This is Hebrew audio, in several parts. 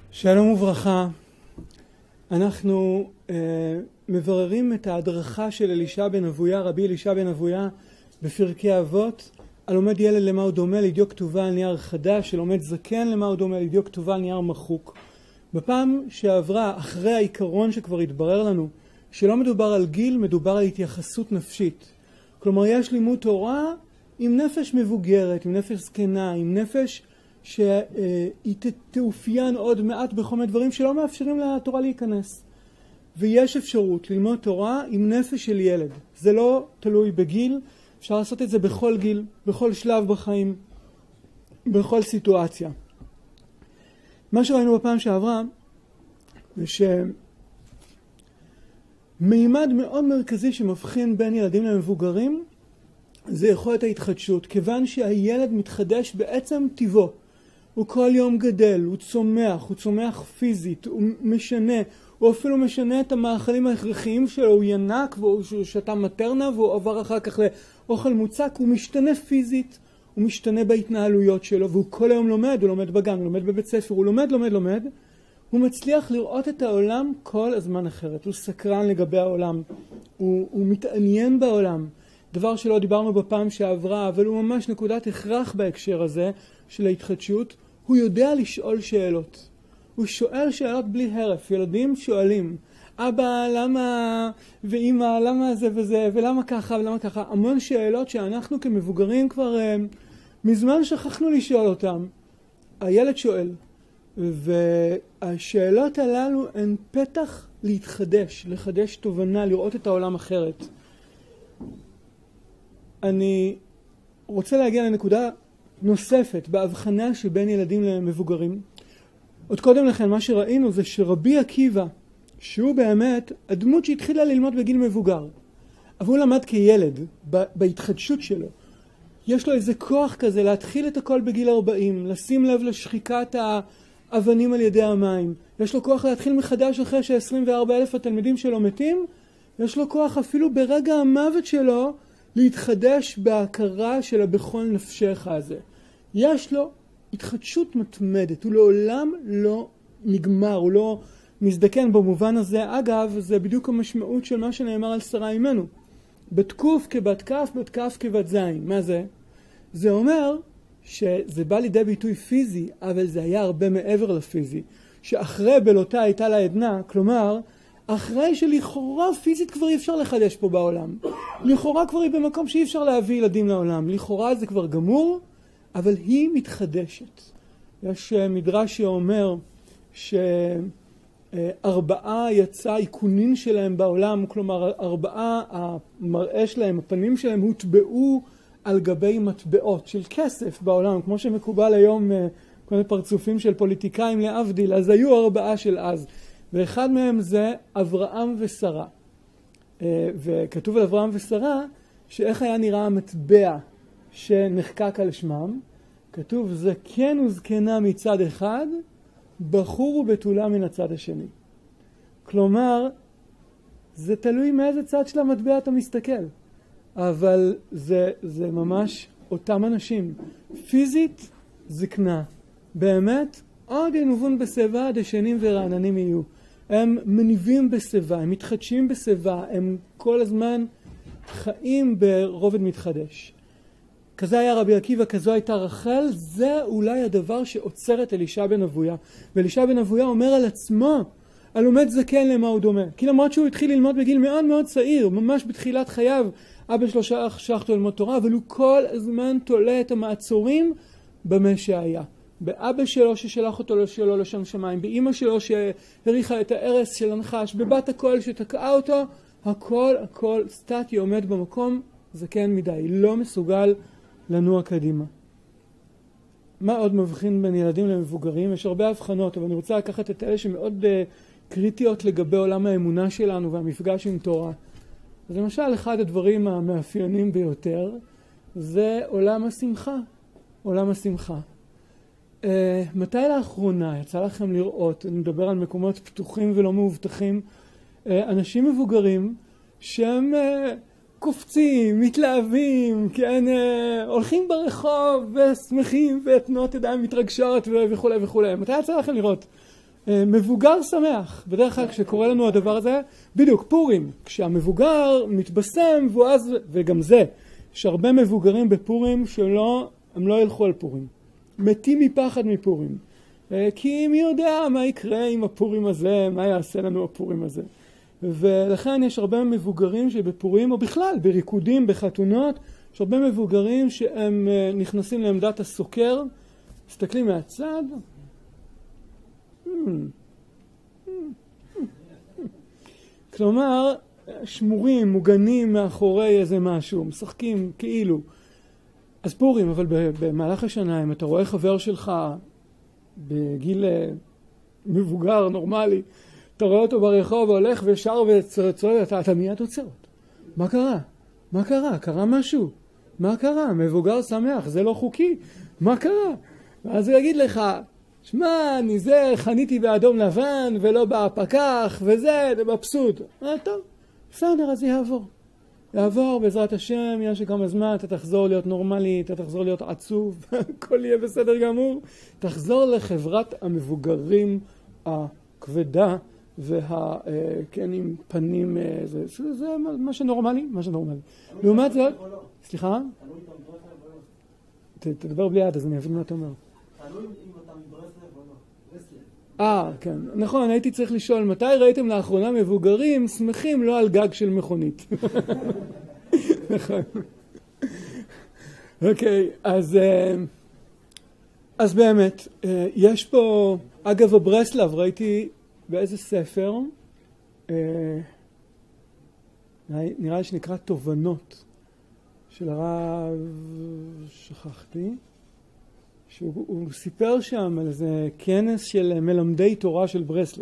שלום וברכה. אנחנו מבררים את ההדרכה של אלישע בן אבויה, רבי אלישע בן אבויה, בפרקי אבות. הלומד ילד למה הוא דומה לדיו כתובה על נייר חדש, שלומד זקן למה הוא דומה לדיו כתובה על נייר מחוק. בפעם שעברה, אחרי העיקרון שכבר התברר לנו, שלא מדובר על גיל, מדובר על התייחסות נפשית. כלומר, יש לימוד תורה עם נפש מבוגרת, עם נפש זקנה, עם נפש שהיא תאופיין עוד מעט בכל מיני דברים שלא מאפשרים לתורה להיכנס. ויש אפשרות ללמוד תורה עם נפש של ילד. זה לא תלוי בגיל, אפשר לעשות את זה בכל גיל, בכל שלב בחיים, בכל סיטואציה. מה שראינו בפעם שעברה, זה שמימד מאוד מרכזי שמבחין בין ילדים למבוגרים, זה יכולת ההתחדשות. כיוון שהילד מתחדש בעצם טבעו. הוא כל יום גדל, הוא צומח פיזית, הוא משנה, הוא אפילו משנה את המאכלים ההכרחיים שלו, הוא ינק והוא שתה מטרנה והוא עבר אחר כך לאוכל מוצק, הוא משתנה פיזית, הוא משתנה בהתנהלויות שלו, והוא כל היום לומד, הוא לומד בגן, הוא לומד בבית ספר, הוא לומד, הוא מצליח לראות את העולם כל הזמן אחרת, הוא סקרן לגבי העולם, הוא מתעניין בעולם, דבר שלא דיברנו בפעם שעברה, אבל הוא ממש נקודת הכרח בהקשר הזה של ההתחדשות. הוא יודע לשאול שאלות. הוא שואל שאלות בלי הרף. ילדים שואלים, אבא, למה, ואמא, למה זה וזה, ולמה ככה ולמה ככה. המון שאלות שאנחנו כמבוגרים כבר מזמן שכחנו לשאול אותם. הילד שואל, והשאלות הללו הן פתח להתחדש, לחדש תובנה, לראות את העולם אחרת. אני רוצה להגיע לנקודה נוספת בהבחנה שבין ילדים למבוגרים. עוד קודם לכן מה שראינו זה שרבי עקיבא, שהוא באמת הדמות שהתחילה ללמוד בגיל מבוגר, אבל הוא למד כילד בהתחדשות שלו. יש לו איזה כוח כזה להתחיל את הכל בגיל 40, לשים לב לשחיקת האבנים על ידי המים. יש לו כוח להתחיל מחדש אחרי ש24,000 התלמידים שלו מתים. יש לו כוח אפילו ברגע המוות שלו להתחדש בהכרה של בכל נפשך הזה. יש לו התחדשות מתמדת, הוא לעולם לא נגמר, הוא לא מזדקן במובן הזה. אגב, זה בדיוק המשמעות של מה שנאמר על שרה אימנו. בת קוף כבת כף, בת כף כבת זין. מה זה? זה אומר שזה בא לידי ביטוי פיזי, אבל זה היה הרבה מעבר לפיזי. שאחרי בלותה הייתה לה עדנה, כלומר, אחרי שלכאורה פיזית כבר אי אפשר לחדש פה בעולם. לכאורה כבר היא במקום שאי אפשר להביא ילדים לעולם. לכאורה זה כבר גמור, אבל היא מתחדשת. יש מדרש שאומר שארבעה יצא עיקונין שלהם בעולם, כלומר ארבעה המראה שלהם, הפנים שלהם הוטבעו על גבי מטבעות של כסף בעולם, כמו שמקובל היום כל מיני פרצופים של פוליטיקאים להבדיל, אז היו ארבעה של אז. ואחד מהם זה אברהם ושרה. וכתוב על אברהם ושרה שאיך היה נראה המטבע שנחקק על שמם. כתוב זקן וזקנה מצד אחד, בחור ובתולה מן הצד השני. כלומר, זה תלוי מאיזה צד של המטבע אתה מסתכל. אבל זה ממש אותם אנשים. פיזית זקנה. באמת עוד ינובון בשיבה, דשנים ורעננים יהיו. הם מניבים בשיבה, הם מתחדשים בשיבה, הם כל הזמן חיים ברובד מתחדש. כזה היה רבי עקיבא, כזו הייתה רחל. זה אולי הדבר שעוצר את אלישע בן אבויה. ואלישע בן אבויה אומר על עצמו, הלומד זקן למה הוא דומה. כי למרות שהוא התחיל ללמוד בגיל מאוד מאוד צעיר, ממש בתחילת חייו, אבא שלו שלח אותו ללמוד תורה, אבל הוא כל הזמן תולה את המעצורים במה שהיה. באבא שלו ששלח אותו שלו לשם שמיים, באמא שלו שהריחה את הארס של הנחש, בבת הקול שתקעה אותו, הכל סטטי עומד במקום, זקן מדי, לא מסוגל לנוע קדימה. מה עוד מבחין בין ילדים למבוגרים? יש הרבה הבחנות, אבל אני רוצה לקחת את אלה שמאוד קריטיות לגבי עולם האמונה שלנו והמפגש עם תורה. אז למשל, אחד הדברים המאפיינים ביותר זה עולם השמחה. עולם השמחה. מתי לאחרונה יצא לכם לראות, אני מדבר על מקומות פתוחים ולא מאובטחים, אנשים מבוגרים שהם קופצים, מתלהבים, כן, הולכים ברחוב ושמחים ותנועות ידיים מתרגשות וכו' וכו'. מתי יצא לכם לראות מבוגר שמח. בדרך כלל כשקורה לנו הדבר הזה, בדיוק, פורים. כשהמבוגר מתבשם, וגם זה, יש הרבה מבוגרים בפורים הם לא ילכו על פורים. מתים מפחד מפורים. כי מי יודע מה יקרה עם הפורים הזה, מה יעשה לנו הפורים הזה. ולכן יש הרבה מבוגרים שבפורים, או בכלל בריקודים, בחתונות, יש הרבה מבוגרים שהם נכנסים לעמדת הסוקר, מסתכלים מהצד, כלומר, שמורים, מוגנים מאחורי איזה משהו, משחקים כאילו. אז פורים, אבל במהלך השנה, אם אתה רואה חבר שלך בגיל מבוגר, נורמלי, אתה רואה אותו ברחוב והולך ושר וצועק, אתה מיד עוצר אותו. מה קרה? מה קרה? קרה משהו? מה קרה? מבוגר שמח, זה לא חוקי. מה קרה? ואז הוא יגיד לך, שמע, אני זה, חניתי באדום לבן ולא בפקח וזה, זה מבסוט. טוב, בסדר, אז יעבור בעזרת השם, יש כמה זמן, אתה תחזור להיות נורמלי, אתה תחזור להיות עצוב, הכל יהיה בסדר גמור. תחזור לחברת המבוגרים הכבדה כן, עם פנים, זה מה שנורמלי, מה שנורמלי. לעומת זאת, סליחה? תדבר בלי יד, אז אני אבין מה אתה אומר. תלוי אם אתה מברסלב או לא. כן. נכון, הייתי צריך לשאול, מתי ראיתם לאחרונה מבוגרים שמחים לא על גג של מכונית? נכון. אוקיי, אז באמת, יש פה, אגב הברסלב, ראיתי באיזה ספר, נראה לי שנקרא תובנות, של הרב, שכחתי, שהוא סיפר שם על איזה כנס של מלמדי תורה של ברסלב,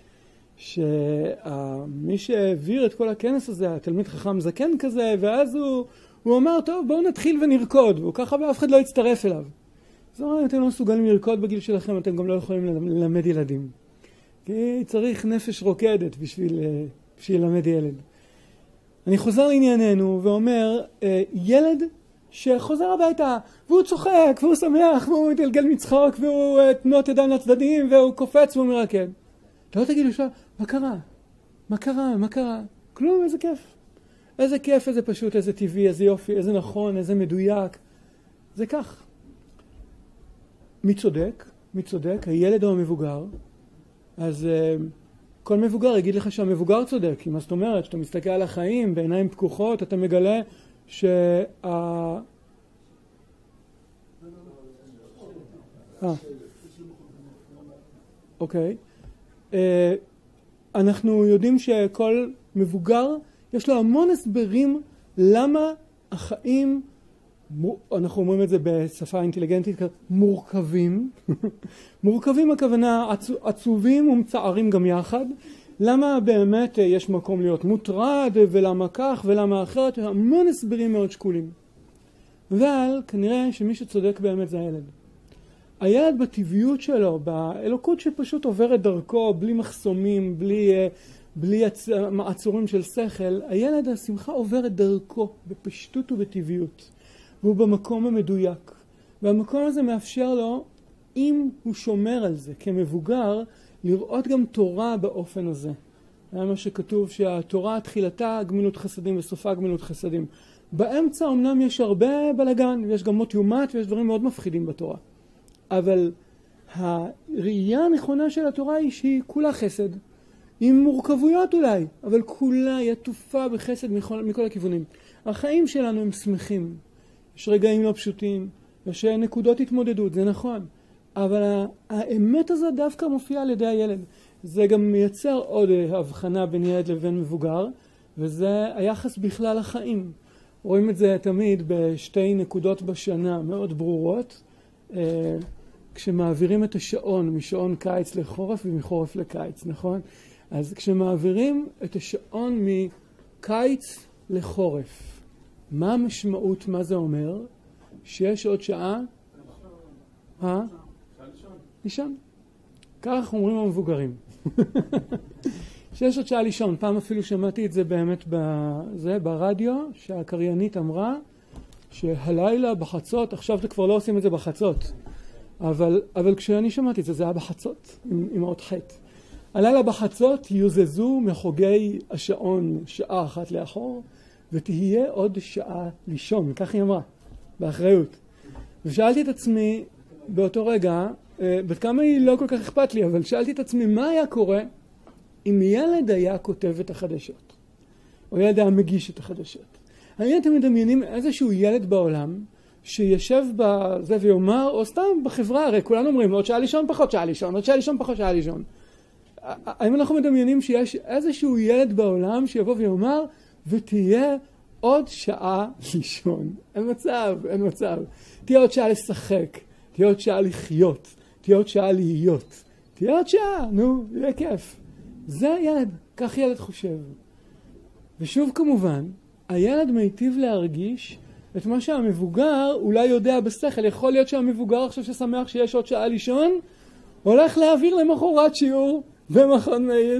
שמי שהעביר את כל הכנס הזה, התלמיד חכם זקן כזה, ואז הוא אמר, טוב, בואו נתחיל ונרקוד, והוא ככה ואף אחד לא יצטרף אליו. אז הוא אומר, אתם לא מסוגלים לרקוד בגיל שלכם, אתם גם לא יכולים ללמד ילדים. כי צריך נפש רוקדת בשביל ללמד ילד. אני חוזר לענייננו ואומר, ילד שחוזר הביתה, והוא צוחק, והוא שמח, והוא מתגלגל מצחוק, והוא תנועות ידיים לצדדים, והוא קופץ והוא מרקד. אתה לא תגיד לו, מה קרה? מה קרה? מה קרה? כלום, איזה כיף. איזה כיף, איזה פשוט, איזה טבעי, איזה יופי, איזה נכון, איזה מדויק. זה כך. מי צודק? מי צודק? הילד או המבוגר? אז כל מבוגר יגיד לך שהמבוגר צודק. כי מה זאת אומרת? שאתה מסתכל על החיים בעיניים פקוחות, אתה מגלה אוקיי. אנחנו יודעים שכל מבוגר יש לו המון הסברים למה החיים, אנחנו אומרים את זה בשפה אינטליגנטית, מורכבים. מורכבים הכוונה עצובים ומצערים גם יחד. למה באמת יש מקום להיות מוטרד ולמה כך ולמה אחרת, המון הסברים מאוד שקולים. אבל כנראה שמי שצודק באמת זה הילד. הילד בטבעיות שלו, באלוקות שפשוט עוברת דרכו, בלי מחסומים, בלי מעצורים של שכל, הילד, השמחה עוברת דרכו בפשטות ובטבעיות. והוא במקום המדויק. והמקום הזה מאפשר לו, אם הוא שומר על זה כמבוגר, לראות גם תורה באופן הזה. זה מה שכתוב שהתורה תחילתה גמילות חסדים וסופה גמילות חסדים. באמצע אמנם יש הרבה בלגן, ויש גם מות יומת ויש דברים מאוד מפחידים בתורה. אבל הראייה הנכונה של התורה היא שהיא כולה חסד. עם מורכבויות אולי, אבל כולה היא עטופה בחסד מכל הכיוונים. החיים שלנו הם שמחים. יש רגעים לא פשוטים, יש נקודות התמודדות, זה נכון. אבל האמת הזאת דווקא מופיעה על ידי הילד. זה גם מייצר עוד הבחנה בין ילד לבין מבוגר, וזה היחס בכלל החיים. רואים את זה תמיד בשתי נקודות בשנה מאוד ברורות, כשמעבירים את השעון משעון קיץ לחורף ומחורף לקיץ, נכון? אז כשמעבירים את השעון מקיץ לחורף, מה המשמעות, מה זה אומר? שיש עוד שעה? לישון. כך אומרים המבוגרים. שיש עוד שעה לישון. פעם אפילו שמעתי את זה באמת ברדיו, שהקריינית אמרה שהלילה בחצות, עכשיו כבר לא עושים את זה בחצות, אבל כשאני שמעתי את זה, זה היה בחצות, עם עוד חטא. הלילה בחצות יוזזו מחוגי השעון שעה אחת לאחור, ותהיה עוד שעה לישון, כך היא אמרה, באחריות. ושאלתי את עצמי באותו רגע, בת כמה היא לא כל כך אכפת לי, אבל שאלתי את עצמי מה היה קורה אם ילד היה כותב את החדשות, או ילד היה מגיש את החדשות. האם אתם מדמיינים איזשהו ילד בעולם שישב בזה ויאמר, או סתם בחברה, הרי כולנו אומרים, עוד שעה לישון, פחות שעה לישון, עוד שעה לישון, פחות שעה לישון. האם אנחנו מדמיינים שיש איזשהו ילד בעולם שיבוא ויאמר, ותהיה עוד שעה לישון? אין מצב, אין מצב. תהיה עוד שעה לשחק, תהיה עוד שעה לחיות, תהיה עוד שעה להיות. תהיה עוד שעה, נו, יהיה כיף. זה ילד, כך ילד חושב. ושוב כמובן, הילד מיטיב להרגיש את מה שהמבוגר אולי יודע בשכל. יכול להיות שהמבוגר עכשיו ששמח שיש עוד שעה לישון, הולך להעביר למחרת שיעור במכון מאיר.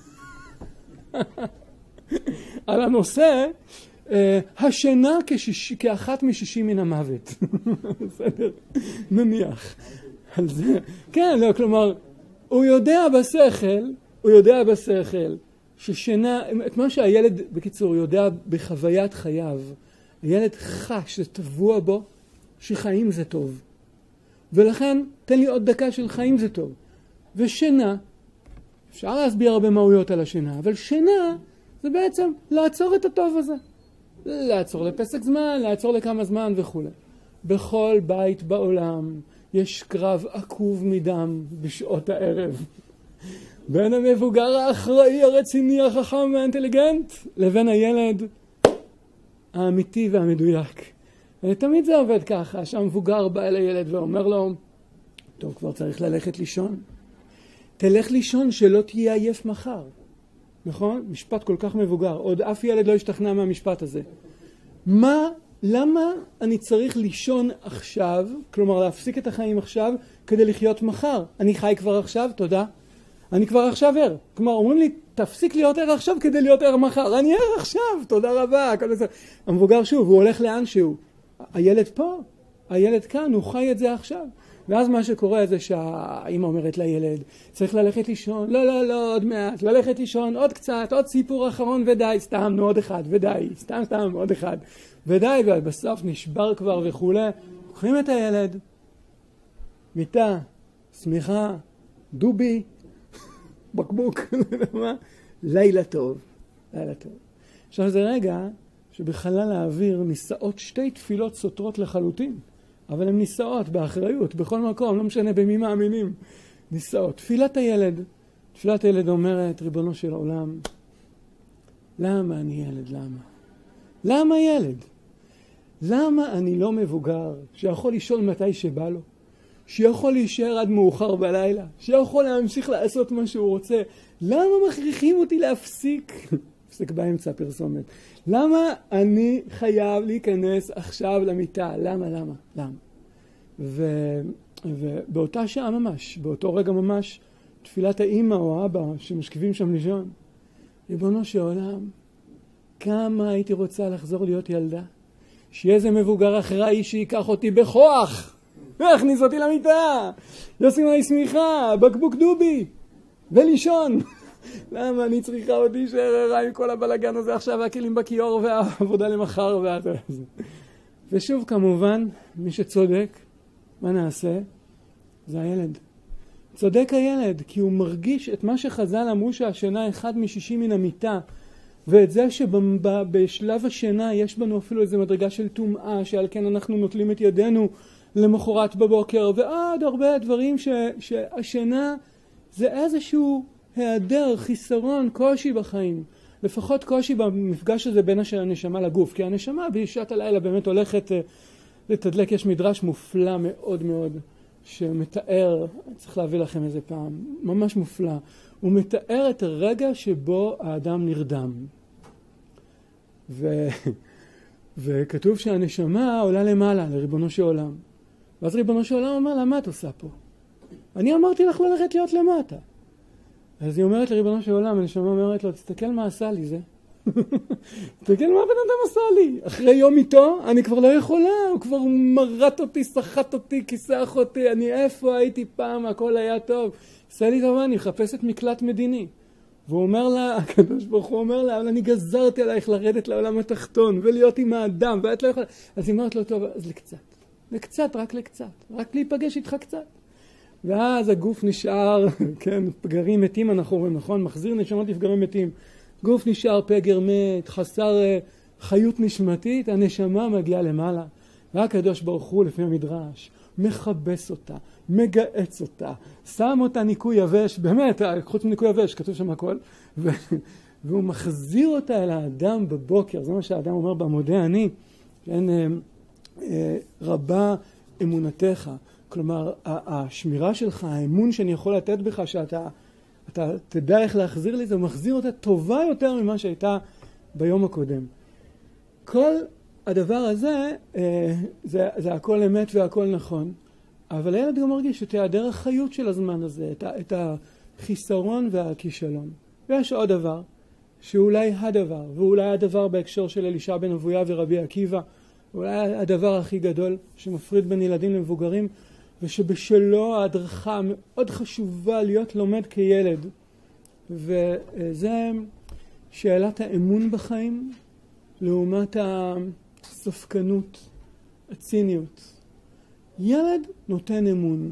על הנושא, השינה כאחת מ60 מן המוות. בסדר? נניח. על זה. כן, לא, כלומר, הוא יודע בשכל, ששינה, את מה שהילד, בקיצור, יודע בחוויית חייו, הילד חש, זה טבוע בו, שחיים זה טוב. ולכן, תן לי עוד דקה של חיים זה טוב. ושינה, אפשר להסביר הרבה מהויות על השינה, אבל שינה זה בעצם לעצור את הטוב הזה. לעצור לפסק זמן, לעצור לכמה זמן וכו'. בכל בית בעולם יש קרב עקוב מדם בשעות הערב. בין המבוגר האחראי, הרציני, החכם והאינטליגנט, לבין הילד האמיתי והמדויק. ותמיד זה עובד ככה, שהמבוגר בא אל הילד ואומר לו, טוב, כבר צריך ללכת לישון. תלך לישון שלא תהיה עייף מחר. נכון? משפט כל כך מבוגר. עוד אף ילד לא השתכנע מהמשפט הזה. למה אני צריך לישון עכשיו, כלומר להפסיק את החיים עכשיו, כדי לחיות מחר? אני חי כבר עכשיו, תודה. אני כבר עכשיו ער. כלומר, אומרים לי, תפסיק להיות ער עכשיו כדי להיות ער מחר. אני ער עכשיו, תודה רבה. המבוגר שוב, הוא הולך לאן שהוא. הילד פה, הילד כאן, הוא חי את זה עכשיו. ואז מה שקורה זה שהאמא אומרת לילד, צריך ללכת לישון, לא, עוד מעט, ללכת לישון, עוד קצת, עוד סיפור אחרון ודי, סתם, עוד אחד, ודי, סתם, עוד אחד, ודי, ובסוף נשבר כבר וכו'. לוקחים את הילד, מיטה, סמיכה, דובי, בקבוק, לילה טוב, לילה טוב. עכשיו זה רגע שבחלל האוויר נישאות שתי תפילות סותרות לחלוטין. אבל הן נישאות באחריות, בכל מקום, לא משנה במי מאמינים. נישאות. תפילת הילד אומרת, ריבונו של עולם, למה אני ילד? למה ילד? למה אני לא מבוגר שיכול לישון מתי שבא לו? שיכול להישאר עד מאוחר בלילה? שיכול להמשיך לעשות מה שהוא רוצה? למה מכריחים אותי להפסיק? הפסק באמצע פרסומת. למה אני חייב להיכנס עכשיו למיטה? למה? ובאותה שעה ממש, באותו רגע ממש, תפילת האמא או האבא שמשכבים שם לישון, ריבונו של עולם, כמה הייתי רוצה לחזור להיות ילדה, שיהיה איזה מבוגר אחראי שיקח אותי בכוח, והכניס אותי למיטה, ישים עלי סמיכה, בקבוק דובי, ולישון. למה אני צריכה אותי שעררה עם כל הבלגן הזה עכשיו, והכלים בכיור והעבודה למחר והזה. ושוב כמובן, מי שצודק, מה נעשה? זה הילד. צודק הילד, כי הוא מרגיש את מה שחז"ל אמרו שהשינה אחד מ60 מן המיטה, ואת זה שבשלב השינה יש בנו אפילו איזו מדרגה של טומאה, שעל כן אנחנו נוטלים את ידינו למחרת בבוקר, ועד הרבה דברים שהשינה זה איזשהו היעדר, חיסרון, קושי בחיים. לפחות קושי במפגש הזה בין הנשמה לגוף, כי הנשמה בשעת הלילה באמת הולכת לתדלק. יש מדרש מופלא מאוד מאוד שמתאר, צריך להביא לכם איזה פעם, ממש מופלא. הוא מתאר את הרגע שבו האדם נרדם. וכתוב שהנשמה עולה למעלה, לריבונו של עולם. ואז ריבונו של עולם אומר לה, מה את עושה פה? אני אמרתי לך ללכת להיות למטה. אז היא אומרת לריבונו של עולם, הנשמה אומרת לו, תסתכל מה עשה לי זה. תגיד, מה בן אדם עשה לי? אחרי יום איתו, אני כבר לא יכולה, הוא כבר מרט אותי, סחט אותי, כיסח אותי, אני איפה הייתי פעם, הכל היה טוב. עשה לי טובה, אני מחפשת מקלט מדיני. והוא אומר לה, הקדוש ברוך הוא אומר לה, אבל אני גזרתי עלייך לרדת לעולם התחתון, ולהיות עם האדם, ואת לא יכולה. אז היא אומרת לו, טוב, אז לקצת, רק להיפגש איתך קצת. ואז הגוף נשאר, כן, פגרים מתים אנחנו רואים, נכון? מחזיר נשמות לפגרים מתים. גוף נשאר פגר מת, חסר חיות נשמתית, הנשמה מגיעה למעלה. והקדוש ברוך הוא לפי המדרש, מחבס אותה, מגעץ אותה, שם אותה ניקוי יבש, באמת, חוץ מניקוי יבש, כתוב שם הכל, והוא מחזיר אותה אל האדם בבוקר, זה מה שהאדם אומר בעמודי אני, כן, רבה אמונתך, כלומר, השמירה שלך, האמון שאני יכול לתת בך, שאתה תדע איך להחזיר לי, זה מחזיר אותה טובה יותר ממה שהייתה ביום הקודם. כל הדבר הזה, זה הכל אמת והכל נכון, אבל הילד גם מרגיש את היעדר החיות של הזמן הזה, את החיסרון והכישלון. ויש עוד דבר, שאולי הדבר, ואולי הדבר בהקשר של אלישע בן אבויה ורבי עקיבא, אולי הדבר הכי גדול שמפריד בין ילדים למבוגרים, ושבשלו ההדרכה מאוד חשובה להיות לומד כילד. וזה שאלת האמון בחיים, לעומת הספקנות, הציניות. ילד נותן אמון.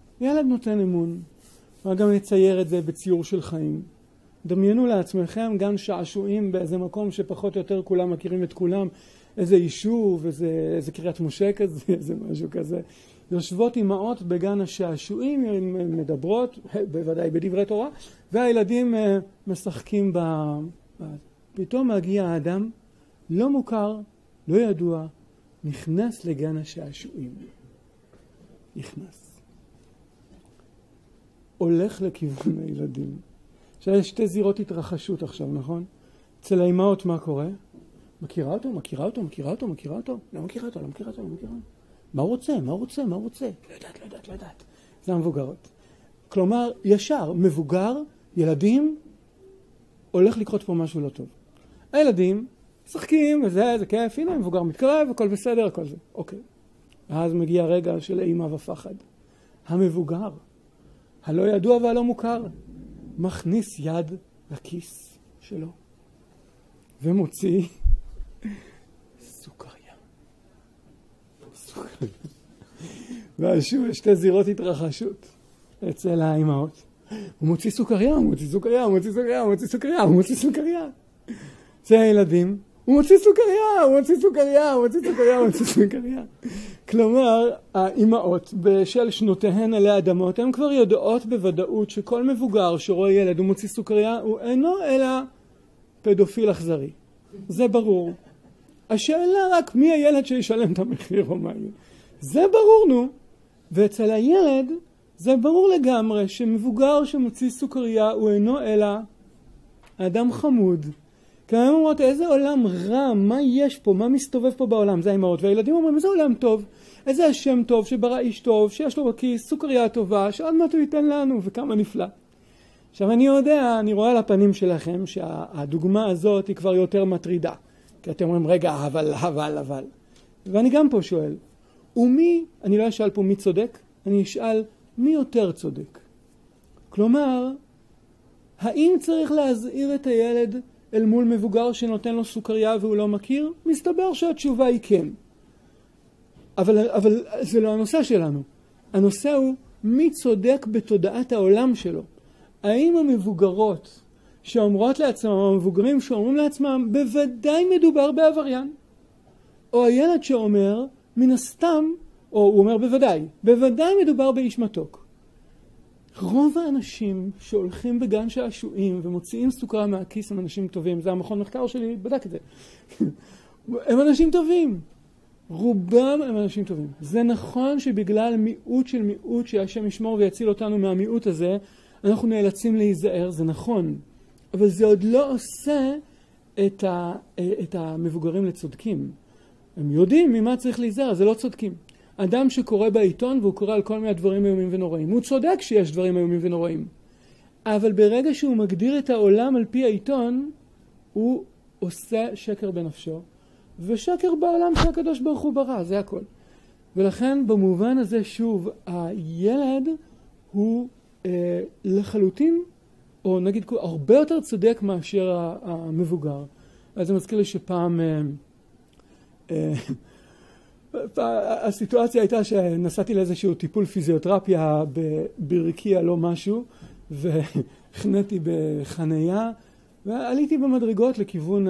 וגם יצייר את זה בציור של חיים. דמיינו לעצמכם גן שעשועים באיזה מקום שפחות או יותר כולם מכירים את כולם, איזה יישוב, איזה קריית משה כזה, איזה משהו כזה. יושבות אמהות בגן השעשועים, מדברות, בוודאי בדברי תורה, והילדים משחקים פתאום מגיע האדם, לא מוכר, לא ידוע, נכנס לגן השעשועים. נכנס. הולך לכיוון הילדים. יש שתי זירות התרחשות עכשיו, נכון? אצל האמהות מה קורה? מכירה אותו? לא מכירה אותו. מה הוא רוצה? לא יודעת. זה המבוגרות. כלומר, ישר, מבוגר, ילדים, הולך לקרות פה משהו לא טוב. הילדים משחקים, וזה כיף, הנה, מבוגר מתקרב, הכל בסדר, הכל זה. אוקיי. ואז מגיע רגע של אימה ופחד. המבוגר, הלא ידוע והלא מוכר, מכניס יד לכיס שלו, ומוציא סוכריה. והשוב, שתי זירות התרחשות אצל האימהות. הוא מוציא סוכריה. זה הילדים. הוא מוציא סוכריה. כלומר, האימהות בשל שנותיהן עלי אדמות, הן כבר יודעות בוודאות שכל מבוגר שרואה ילד הוא מוציא סוכריה, הוא אינו אלא פדופיל אכזרי. זה ברור. השאלה רק מי הילד שישלם את המחיר או מה יהיה. זה ברור, נו. ואצל הילד זה ברור לגמרי שמבוגר שמוציא סוכריה הוא אינו אלא אדם חמוד. כי הם אומרות, איזה עולם רע, מה יש פה, מה מסתובב פה בעולם, זה האמהות. והילדים אומרים, איזה עולם טוב, איזה השם טוב, שברא איש טוב, שיש לו בכיס סוכריה טובה, שעוד מעט הוא ייתן לנו, וכמה נפלא. עכשיו אני יודע, אני רואה על הפנים שלכם, שהדוגמה הזאת היא כבר יותר מטרידה. כי אתם אומרים, רגע, אבל. ואני גם פה שואל, אני לא אשאל פה מי צודק, אני אשאל מי יותר צודק. כלומר, האם צריך להזהיר את הילד אל מול מבוגר שנותן לו סוכריה והוא לא מכיר? מסתבר שהתשובה היא כן. אבל זה לא הנושא שלנו. הנושא הוא מי צודק בתודעת העולם שלו. האם המבוגרות שאומרות לעצמם, המבוגרים שאומרים לעצמם, בוודאי מדובר בעבריין? או הילד שאומר, מן הסתם, או הוא אומר בוודאי מדובר באיש מתוק. רוב האנשים שהולכים בגן שעשועים ומוציאים סוכריה מהכיס הם אנשים טובים. זה המכון מחקר שלי, בדק את זה. הם אנשים טובים. רובם הם אנשים טובים. זה נכון שבגלל מיעוט שהשם ישמור ויציל אותנו מהמיעוט הזה, אנחנו נאלצים להיזהר, זה נכון. אבל זה עוד לא עושה את המבוגרים לצודקים. הם יודעים ממה צריך להיזהר, זה לא צודקים. אדם שקורא בעיתון והוא קורא על כל מיני דברים איומים ונוראים. הוא צודק שיש דברים איומים ונוראים. אבל ברגע שהוא מגדיר את העולם על פי העיתון, הוא עושה שקר בנפשו, ושקר בעולם שהקדוש ברוך הוא ברא, זה הכל. ולכן במובן הזה שוב, הילד הוא לחלוטין, או נגיד הרבה יותר צודק מאשר המבוגר. אז זה מזכיר לי שפעם, הסיטואציה הייתה שנסעתי לאיזשהו טיפול פיזיותרפיה ברקיע לא משהו, והחניתי בחנייה, ועליתי במדרגות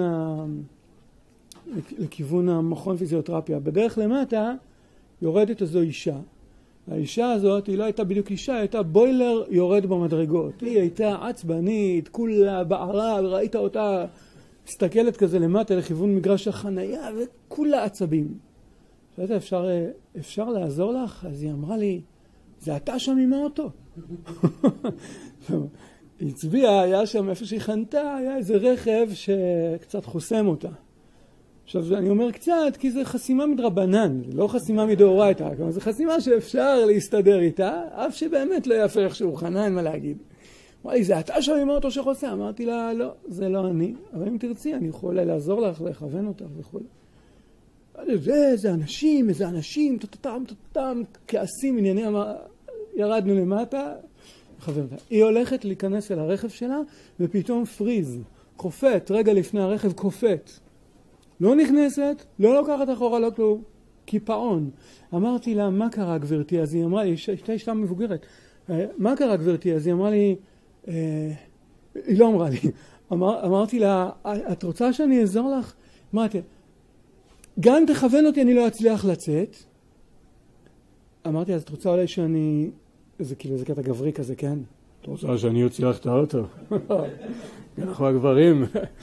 לכיוון המכון פיזיותרפיה. בדרך למטה יורדת איזו אישה. האישה הזאת היא לא הייתה בדיוק אישה, היא הייתה בוילר יורד במדרגות. היא הייתה עצבנית, כולה בערה, וראית אותה מסתכלת כזה למטה לכיוון מגרש החנייה, וכולה עצבים. שאלת, אפשר לעזור לך? אז היא אמרה לי, זה אתה שם עם האוטו. היא הצביעה, היה שם איפה שהיא חנתה, היה איזה רכב שקצת חוסם אותה. עכשיו, אני אומר קצת, כי זה חסימה מדרבנן, לא חסימה מדאורייתא, כלומר, זה חסימה שאפשר להסתדר איתה, אף שבאמת לא יפה איך חנה, אין מה להגיד. אמרה לי, זה אתה שם עם האוטו שחוסם? אמרתי לה, לא, זה לא אני, אבל אם תרצי, אני יכול לעזור לך, לכוון אותך וכו'. זה אנשים, איזה אנשים, טטטם, כעסים, עניינים, ירדנו למטה, לכוון אותה. היא הולכת להיכנס אל הרכב שלה, ופתאום פריז, קופט, רגע לפני הרכב קופט. לא נכנסת, לא לוקחת אחורה, לא כלום, קיפאון. אמרתי לה, מה קרה גברתי? אז היא אמרה לי, אישה מבוגרת, מה קרה גברתי? אז היא אמרה לי, היא לא אמרה לי, אמרתי לה, את רוצה שאני אעזור לך? אמרתי, גם תכוון אותי, אני לא אצליח לצאת. אמרתי, אז את רוצה אולי שאני, זה כאילו, זה קטע גברי כזה, כן? את רוצה שאני אוציא לך את האוטו? אנחנו הגברים.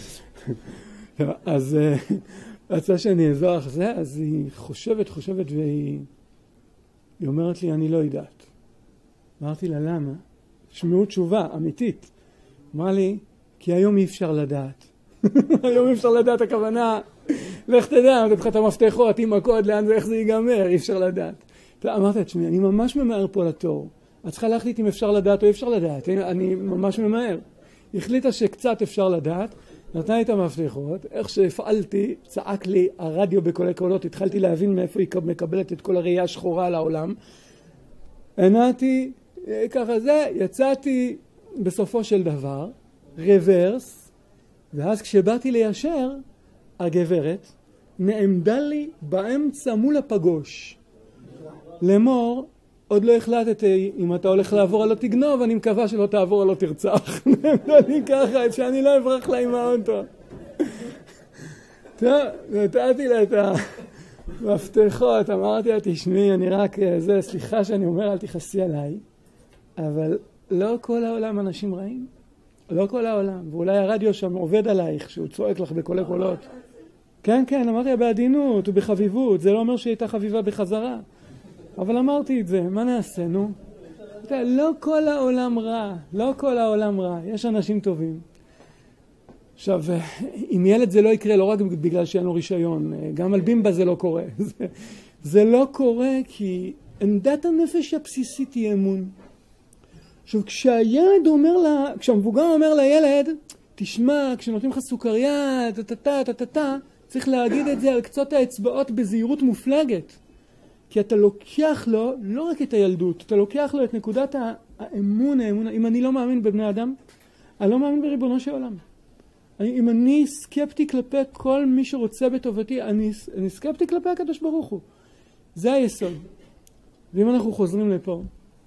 אז רצה שאני אעזור לך זה, אז היא חושבת והיא אומרת לי, אני לא יודעת. אמרתי לה, למה? שמעו תשובה אמיתית. אמרה לי, כי היום אי אפשר לדעת. היום אי אפשר לדעת, הכוונה, לך תדע, נתת לך את המפתחות עם הקוד, לאן ואיך זה ייגמר, אי אפשר לדעת. אמרתי לה, תשמעי, אני ממש ממהר פה לתור. את צריכה להחליט אם אפשר לדעת או אי אפשר לדעת. אני ממש ממהר. החליטה שקצת אפשר לדעת, נתנה לי את המפתחות, איך שהפעלתי, צעק לי הרדיו בקולי קולות, התחלתי להבין מאיפה היא מקבלת את כל הראייה השחורה על העולם. ענתי, ככה זה, יצאתי בסופו של דבר, רוורס, ואז כשבאתי ליישר, הגברת נעמדה לי באמצע מול הפגוש. לאמור, עוד לא החלטתי אם אתה הולך לעבור לא תגנוב, אני מקווה שלא תעבור לא תרצח. נעמדה לי ככה, שאני לא אברח לה עם האוטו. טוב, נתתי לה את המפתחות, אמרתי לה, תשמעי, אני רק, זה, סליחה שאני אומר, אל תכעסי עליי, אבל לא כל העולם אנשים רעים. לא כל העולם. ואולי הרדיו שם עובד עלייך, שהוא צועק לך בקולי קולות. כן, כן, אמרתי לה בעדינות ובחביבות, זה לא אומר שהיא הייתה חביבה בחזרה. אבל אמרתי את זה, מה נעשה, נו? לא כל העולם רע, לא כל העולם רע, יש אנשים טובים. עכשיו, עם ילד זה לא יקרה, לא רק בגלל שאין לו רישיון, גם על בימבה זה לא קורה. זה לא קורה כי עמדת הנפש הבסיסית היא אמון. עכשיו, כשהילד אומר לה, כשהמבוגר אומר לילד, תשמע, כשנותנים לך סוכריה, צריך להגיד את זה על קצות האצבעות בזהירות מופלגת. כי אתה לוקח לו, לא רק את הילדות, אתה לוקח לו את נקודת האמון. אם אני לא מאמין בבני אדם, אני לא מאמין בריבונו של עולם. אם אני סקפטי כלפי כל מי שרוצה בטובתי, אני סקפטי כלפי הקדוש ברוך הוא. זה היסוד. ואם אנחנו חוזרים לפה,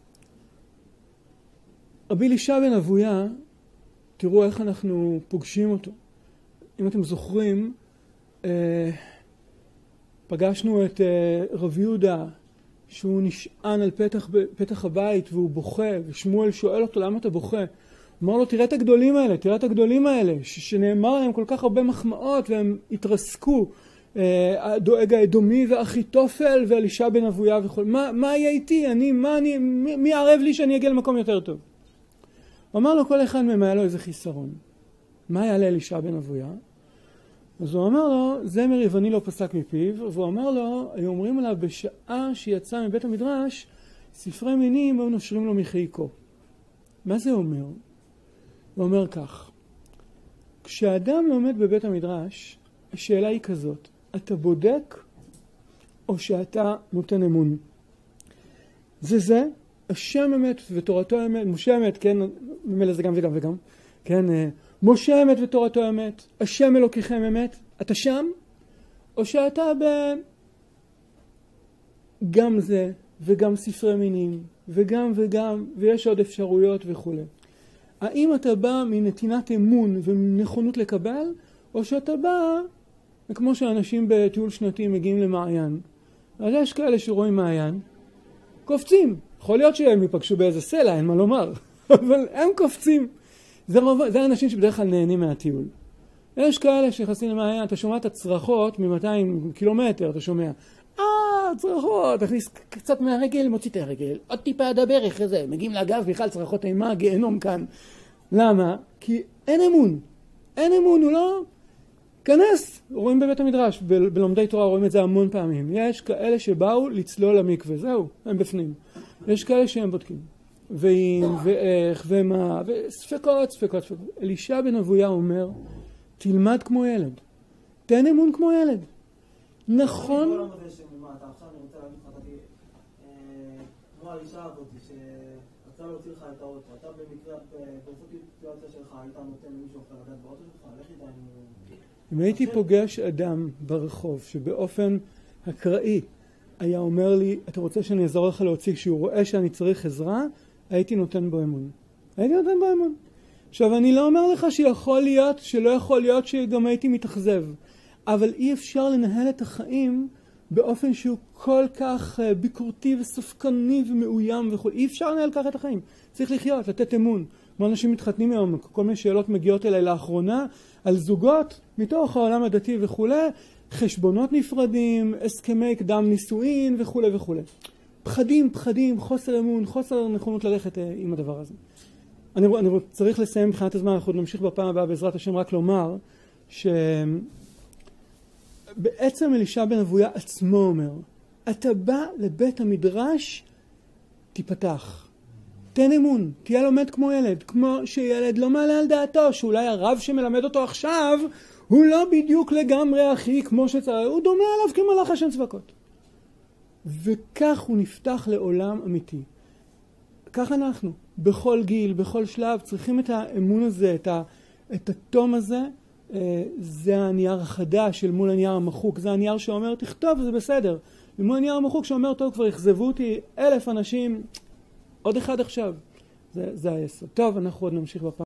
רבי אלישע בן אבויה, תראו איך אנחנו פוגשים אותו. אם אתם זוכרים, פגשנו את רב יהודה, שהוא נשען על פתח הבית והוא בוכה, ושמואל שואל אותו, למה אתה בוכה? אמר לו, תראה את הגדולים האלה, שנאמר להם כל כך הרבה מחמאות והם התרסקו, הדואג האדומי ואחיתופל ואלישע בן אבויה וכל. מה יהיה איתי? מי ערב לי שאני אגיע למקום יותר טוב? אמר לו, כל אחד מהם היה לו איזה חיסרון. מה היה לאלישע בן אבויה? אז הוא אמר לו, זמר יווני לא פסק מפיו, והוא אמר לו, היו אומרים עליו, בשעה שיצא מבית המדרש, ספרי מינים היו נושרים לו מחיקו. מה זה אומר? הוא אומר כך, כשאדם לומד בבית המדרש, השאלה היא כזאת, אתה בודק או שאתה נותן אמון? זה, השם אמת ותורתו אמת, משה אמת, כן, ממילא זה גם וגם וגם, כן, משה אמת ותורתו אמת, השם אלוקיכם אמת, אתה שם, או שאתה גם זה וגם ספרי מינים, וגם וגם, ויש עוד אפשרויות וכו'. האם אתה בא מנתינת אמון ומנכונות לקבל, או שאתה בא, כמו שאנשים בטיול שנתי מגיעים למעיין. אז יש כאלה שרואים מעיין, קופצים. יכול להיות שהם ייפגשו באיזה סלע, אין מה לומר, אבל הם קופצים. זה האנשים שבדרך כלל נהנים מהטיול. יש כאלה שיחסים למעיין, אתה שומע את הצרחות מ-200 קילומטר, אתה שומע, צרחות, תכניס קצת מהרגל, מוציא את הרגל, עוד טיפה עד הברך, איזה, מגיעים לאגב, בכלל צרחות אימה, גיהנום כאן. למה? כי אין אמון. אין אמון, הוא לא... כנס, רואים בבית המדרש, בלומדי תורה רואים את זה המון פעמים. יש כאלה שבאו לצלול למקווה, זהו, הם בפנים. יש כאלה שהם בודקים. ואם, ואיך, ומה, וספקות. אלישע בן אבויה אומר, תלמד כמו ילד. תן אמון כמו ילד. נכון? עכשיו אני רוצה להגיד לך, כמו האישה הזאת שרצה להוציא לך את האוטו, אתה במקרה, באופן סיטואציה שלך, היית נותן למישהו אחר לדעת באוטו שלך, לך איתה אם הייתי פוגש אדם ברחוב שבאופן אקראי היה אומר לי, אתה רוצה שאני אעזור לך להוציא כשהוא רואה שאני צריך עזרה, הייתי נותן בו אמון. עכשיו, אני לא אומר לך שיכול להיות, שלא יכול להיות שגם הייתי מתאכזב, אבל אי אפשר לנהל את החיים באופן שהוא כל כך ביקורתי וספקני ומאוים וכו'. אי אפשר לנהל ככה את החיים. צריך לחיות, לתת אמון. כמו אנשים מתחתנים היום, כל מיני שאלות מגיעות אליי לאחרונה, על זוגות מתוך העולם הדתי וכו', חשבונות נפרדים, הסכמי קדם נישואין וכו' וכו'. פחדים, חוסר אמון, חוסר נכונות ללכת עם הדבר הזה. אני צריך לסיים מבחינת הזמן, אנחנו נמשיך בפעם הבאה בעזרת השם רק לומר, שבעצם אלישע בן אבויה עצמו אומר, אתה בא לבית המדרש, תיפתח. תן אמון, תהיה לומד כמו ילד, כמו שילד לא מעלה על דעתו, שאולי הרב שמלמד אותו עכשיו, הוא לא בדיוק לגמרי אחי כמו שצריך, הוא דומה עליו כמלאך השם צבקות. וכך הוא נפתח לעולם אמיתי. כך אנחנו, בכל גיל, בכל שלב, צריכים את האמון הזה, את התום הזה, זה הנייר החדש של מול הנייר המחוק, זה הנייר שאומר, תכתוב, זה בסדר. ומול הנייר המחוק שאומר, טוב, כבר יחזבו אותי 1,000 אנשים, עוד אחד עכשיו. זה היסוד. טוב, אנחנו עוד נמשיך בפעם.